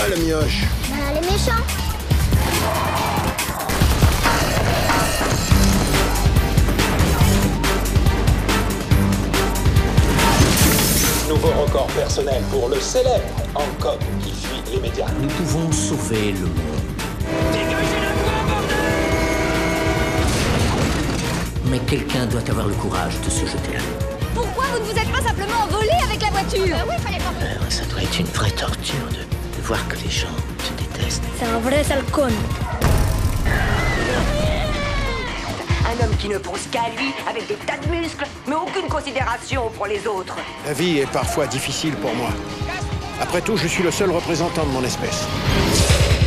le mioche? Les méchants. Nouveau record personnel pour le célèbre Hancock qui fuit les médias. Nous pouvons sauver le monde. Dégagez la voie, bordel! Mais quelqu'un doit avoir le courage de se jeter à l'eau. Pourquoi vous ne vous êtes pas simplement envolé avec la voiture? Oui, fallait pas. Ça doit être une vraie torture de voir que les gens te détestent. C'est un vrai sale con. Un homme qui ne pense qu'à lui, avec des tas de muscles, mais aucune considération pour les autres. La vie est parfois difficile pour moi. Après tout, je suis le seul représentant de mon espèce.